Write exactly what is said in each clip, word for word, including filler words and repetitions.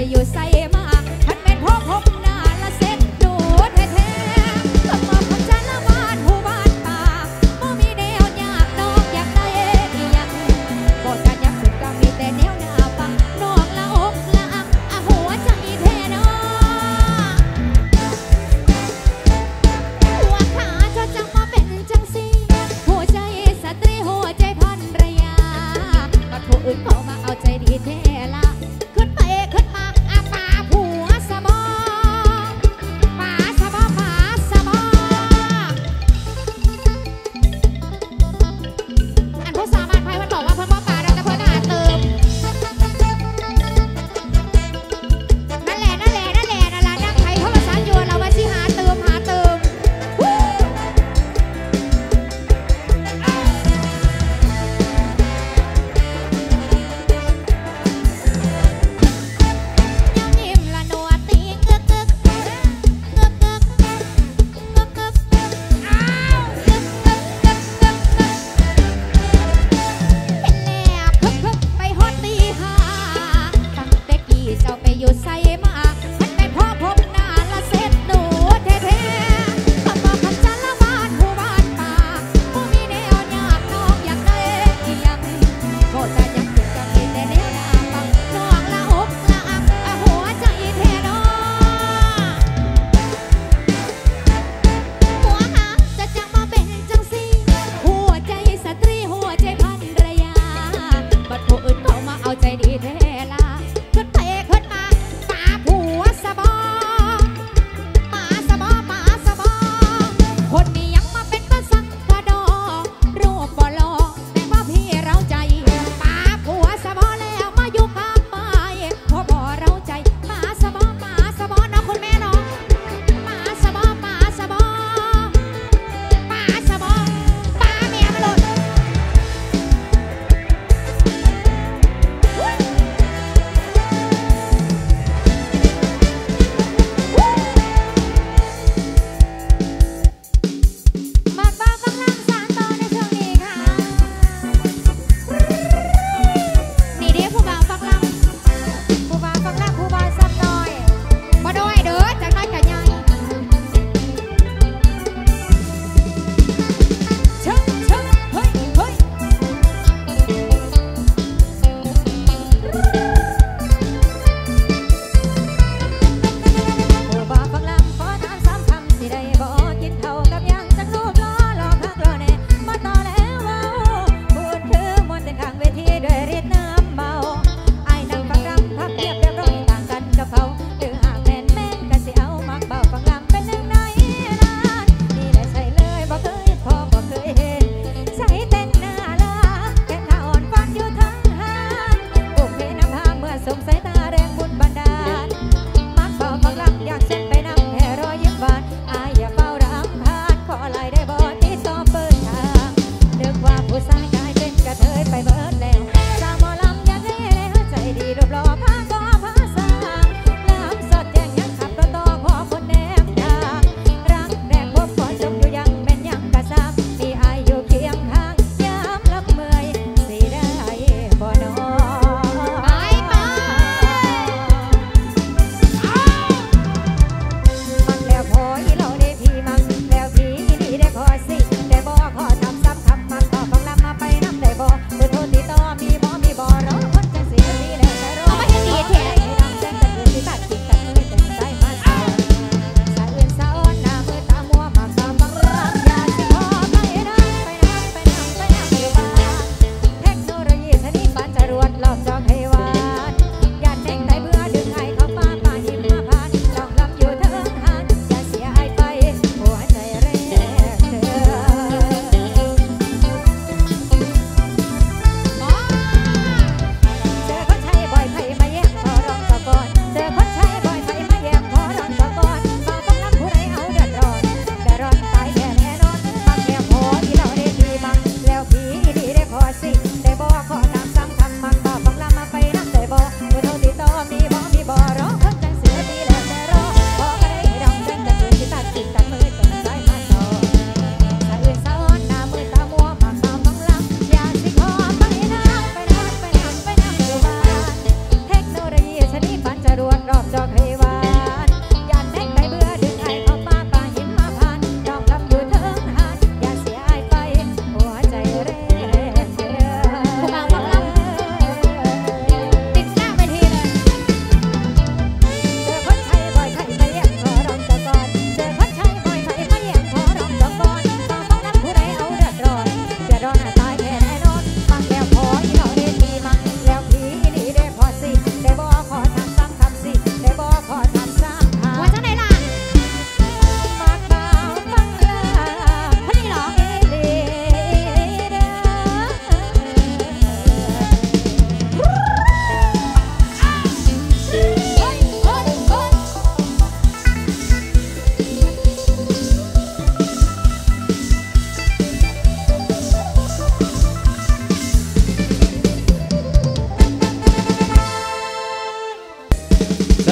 อยู่ใส่มาท่านเป็นพ่อผมหน้าละเส้นดูแท้ๆก็มาพันจันละบ้านหูบ้านป่าบ่มีแนวยากน้องอยากได้อีหยังบอกกันยักสุดก็มีแต่แนวหน้าฟังน้องละอกละอักอะหัวใจแท้น้องหัวขาเธอจังมาเป็นจังสีหัวใจสตรีหัวใจพันรยาก็ผู้อื่นเขามาเอาใจดีแท้ละขึ้นไปขึ้นมาอาปา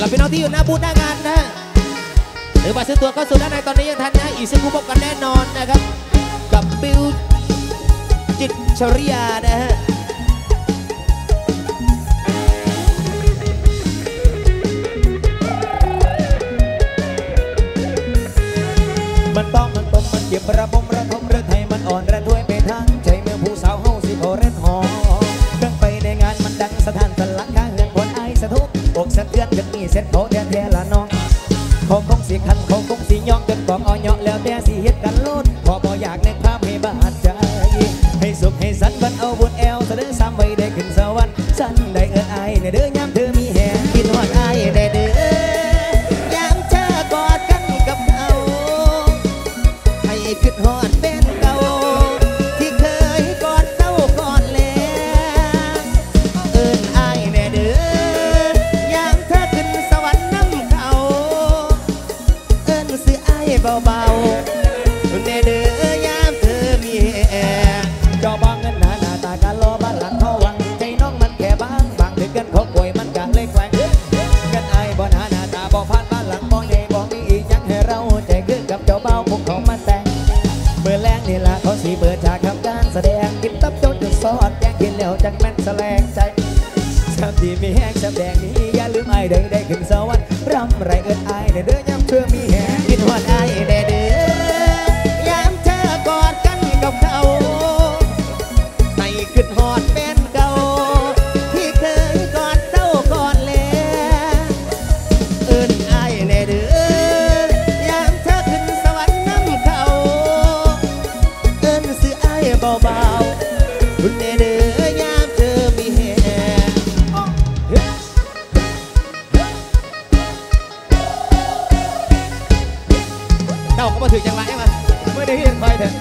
กับพี่น้องที่อยู่หน้าบูธหน้างานนะหรือมาซื้อตัวก็ซื้อด้านในตอนนี้ยังทันนะอีกสักครู่พบกันแน่นอนนะครับกับบิวจิตชริยานะฮะมันต้องมันต้มมันเจ็บระบมระทมระไทยมันอ่อนระทวยไปทั้งใจเมื่อผู้สาวเฮาสิโอเรนหอเครื่องไปในงานมันดังสถานสลักข้างเงินคนไอสะทุกอกสะเทือนกันมีเส้นเขาแท้แท้ละน้องเขาคงสีคันเขาคงสีย่องจนกองอ่อยแล้วแต่สีเฮ็ดกันโลดพอบ่อยากในภาพให้บาดใจให้สุขให้สันบันเอาบุญแอลเสด็จซ้ำไว้ได้ขึ้นสวรรค์สันได้เอินไอในเด้อยามเธอมีแหงกินหอดไอได้เด้อยามเธอกอดกันกับเขาให้ขึ้นหอดเป็นเก่าที่เคยกอดเศร้ากอดแล้วเอินไอได้เด้อยามเธอขึ้นสวรรค์น้ำเขาเอินซื้อไอเบาๆในเด้อยามเธอมีแหงเจ้าบ้างเงินหนาหน้าตาการรอบ้านหลังเขาวังใจน้องมันแค่บางบางถึงกันเขาป่วยมันกะเล็กแหวงกันไอบ่หนาหน้าตาบ่ผ่านบ้านหลังบ่ใหญ่บ่มีอีกยังให้เราใจคือกับเจ้าเบาพวกเขามาแต่งเมื่อแรงนี่ละเขาสีเปิดฉากทำการแสดงกินตับโจนจุดซอดแจ้งกินแล้วจังแม่นแสลงใจสามที่มีแห้งแสดงนี้อย่าลืมไอได้ได้ขึ้นสวรรค์รำไรเอินไอเด้อเด้อยามเธอมีแห้งกินหอดไอเด้อเด้อยามเธอกอดกันกับเขาให้ขึ้นหอดเป็นเก่าที่เคยกอดเศร้ากอดแล้วเอินไอเด้อเด้อยามเธอขึ้นสวรรค์น้ำเขาเอินซื้อไอเบาๆคุณเด้อเด้อยามเธอมีแหงเดาก็มาถึงจังไรมาไม่ได้เห็นไฟเถอะ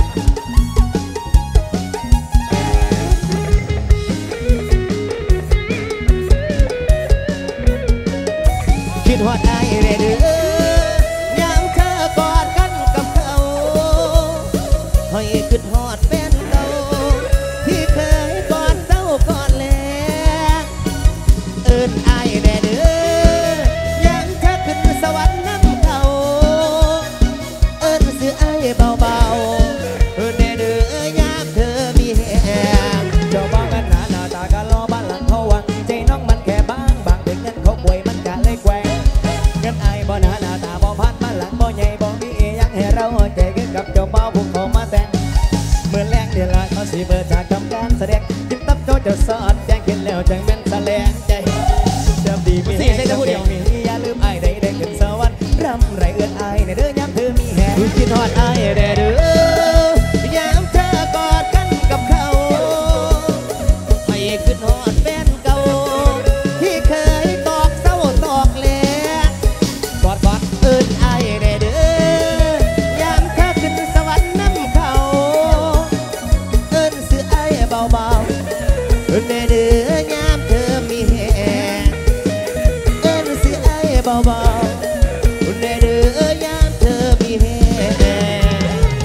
คิดฮอดไอเด้อเด้อยามเธอกอดกันกับเขาให้ขึ้นฮอดเป็นเก่าที่เคยกอดเศร้ากอดแล้วเอิ้นไอเด้อเด้อยามเธอขึ้นสวรรค์น้ำเขาเอิ้นซื้อไอเบาๆเอิ้นเด้อเด้อยามเธอมีแหงเจ้าบ้างกันหนาหน้าตากันรอบ้านหลังเขาวังใจน้องมันแค่บางบางถึงเงินเขาป่วยมันกะเลยแกว่งเงินไอบ่หนาหน้าตาบ่พันบ้านหลังบ่ใหญ่บ่มียังให้เราใจกันกับเจ้าเบาพวกเขามาแต่งเมื่อแรงเดือนละเขาสิเปิดฉากทำการแสดงกินตับโจจะสอดแจ้งกินแล้วจังแม่นแสลงใจจำดีมีแห้งจำเดียวมีอย่าลืมไอได้ได้ขึ้นสวรรค์รำไรเอื้อนไอในเด้อยามเธอมีแหงกินฮอดไอเด้อเด้อยามเธอกอดกันกับเขาให้ขึ้นฮอดแฟนเก่าที่เคยตอกเศร้าตอกแหลกกอดกอดเอิ้นไอเด้อเด้อยามเธอขึ้นสวรรค์น้ำเขาเอิ้นซื้อไอเบาๆเอิ้นเด้อเด้อยามเธอมีแหงเอิ้นซื้อไอเบาๆเอิ้นเด้อเด้อยามเธอมีแหง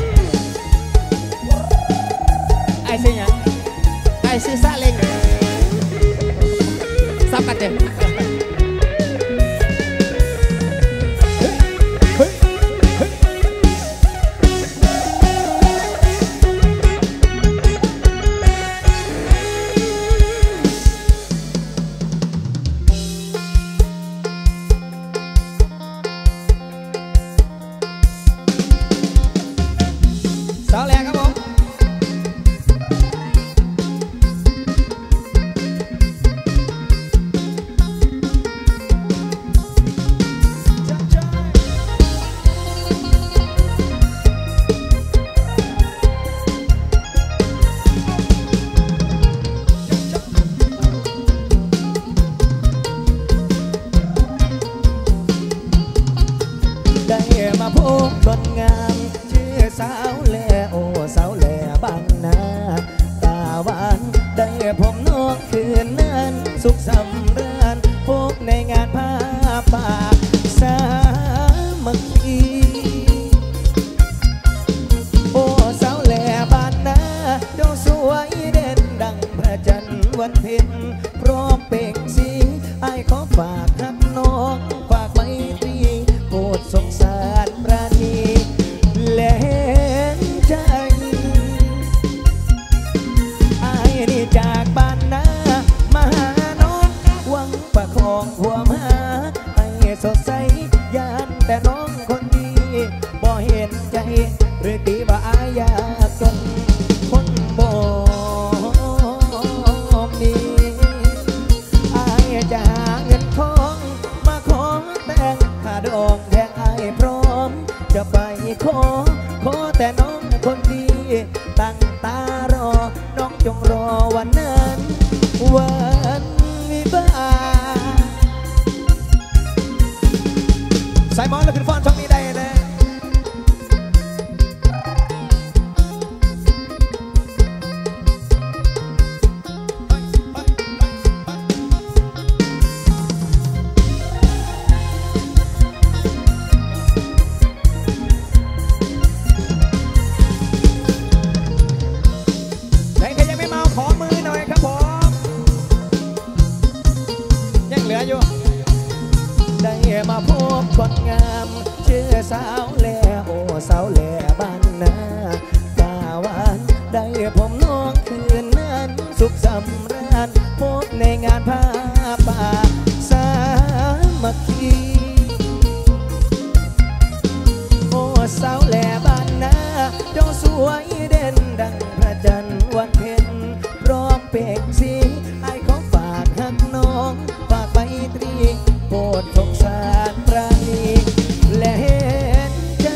ไอซื้อหยังไอซื้อซาเล้งซับกันเต็มสาวแหลกครับผมได้มาพบคนงามชื่อสาวแหลโอ้สาวแหลบางนาตาหวานได้ผมน้องคืนนั้นสุขสำราญพบในงานผ้าป่าสามัคคีโอ้สาวแหลบานนาเจ้าสวยเด่นดังพระจันทร์วันเพ็ญพร้อมเปล่งสีไอ้ขอฝากหักน้องฝากไมตรีโปรดสงสารปราณีและเห็นใจอายนี่จากบ้านนามาหาน้องหวังประคองความหักให้สดใสยานแต่น้องคนดีบ่เห็นใจหรือตีบ่อายยากจนคนบ่มีอายจะหาเงินทองมาขอแต่งค่าดอกแทงอายพร้อมจะไปขอขอแต่น้องคนดีตั้งตารอน้องจงรอวันนั้นวันวิวาใส่หมอนแล้วขึ้นฟ้อนช่องนี้ได้เลยใครยังไม่เมาขอมือหน่อยครับผมยังเหลืออยู่ได้มาพบคนงามชื่อสาวแหล่โอ้สาวแหล่บ้านนาตาหวานได้ผมน้องคืนนั้นสุขสำราญพบในงานผ้าป่าสามัคคีโอ้สาวแหล่บ้านนาเจ้าสวยเด่นดังพระจันทร์วันเพ็ญพร้อมเปกสีไอ้ของฝากหักน้องฝากไปตรีโปรดสงสารปราณีและเห็นใจ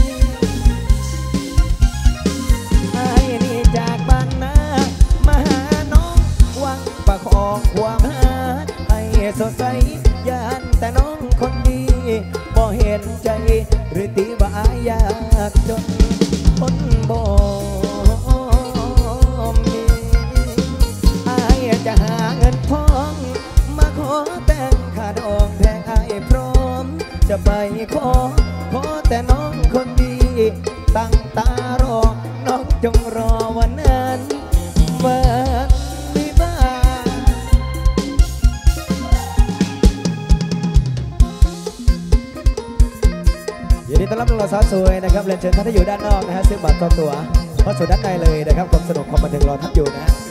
ไอ้นี่จากบ้านนามาหาน้องหวังประคองความหาให้สดใสยานแต่น้องคนดีบ่เห็นใจหรือตีบ่อายยากจนคนบ่มีอายจะหาเงินทองมาขอแต่งค่าดอกแทงอายพร้อมจะไปขอขอแต่น้องคนดีตั้งตารอน้องจงรอวันนั้นวันวิวายินดีต้อนรับน้องสาวสวยนะครับเรียนเชิญท่านที่อยู่ด้านนอกนะฮะซื้อบัตรจองตั๋วเพราะส่วนด้านในเลยนะครับความสนุกความบันเทิงรอท่านอยู่นะฮะ